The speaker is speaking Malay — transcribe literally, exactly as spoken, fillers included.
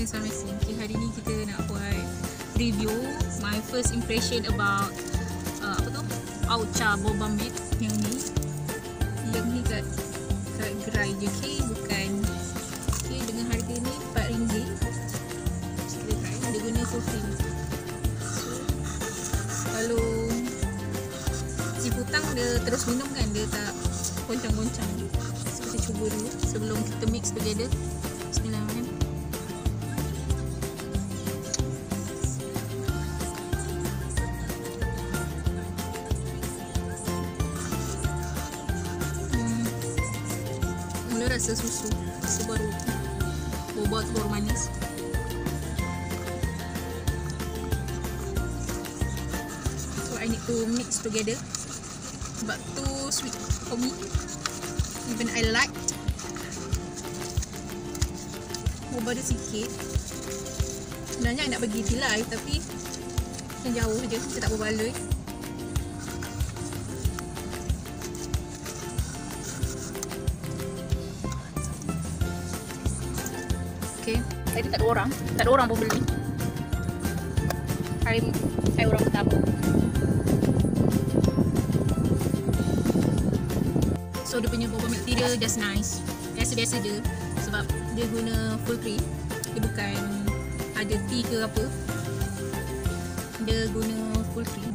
morning, assalamualaikum. Okay, hari ni kita nak buat review my first impression about uh, apa tu? Aucha Boba milk yang ni. Yang ni kat kat gerai je, okay? Bukan. Okay, dengan harga ni empat ringgit. Kita try. Dia guna full cream. So, kalau si putang dia terus minum kan, dia tak goncang-goncang. So, kita cuba dulu sebelum kita mix together. Bismillahirrahmanirrahim. Hmm. Mula rasa susu, rasa baru boba tu baru manis. So I need to mix together. Sebab too sweet for me. Even I liked boba dia sikit. Sebenarnya nak bagi tilai, tapi yang jauh je, kita tak berbaloi. Okay, tadi tak ada orang, tak ada orang pun beli. Hari saya orang pertama. So dia punya boba milk tea dia just nice. Biasa-biasa je. Sebab dia guna full cream. Dia bukan ada tea ke apa. Dia guna full cream.